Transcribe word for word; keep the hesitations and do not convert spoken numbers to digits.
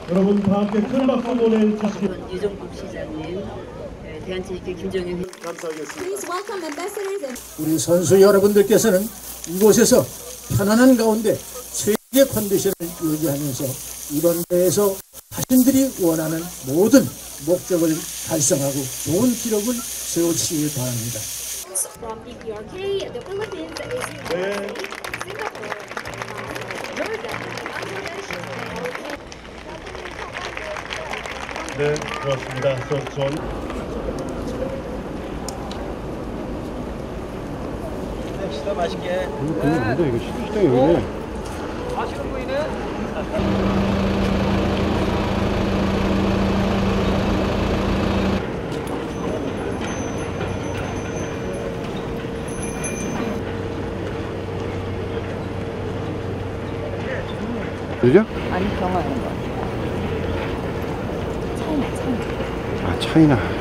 여러분 다 함께 큰 박수 보내주시기 유정국 시장님, 대한체육회 김정일 감사하겠습니다. 우리 선수 여러분들께서는 이곳에서 편안한 가운데 최고의 컨디션을 유지하면서 이번 대회에서 자신들이 원하는 모든 목적을 달성하고 좋은 기록을 세우시기 바랍니다. From D P R K, the Philippines is 네. Singapore, Jordan, Bangladesh, 네, 고맙습니다. 저, 전 네, 식사 맛있게. 이거 근데 이거 식당이 왜 이래? 아시는 분이네? 그죠? 아니 경화하는 거. 차이나 차이나. 아 차이나.